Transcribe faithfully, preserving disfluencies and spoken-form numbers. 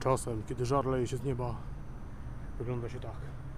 Czasem, kiedy żar leje się z nieba, wygląda się tak.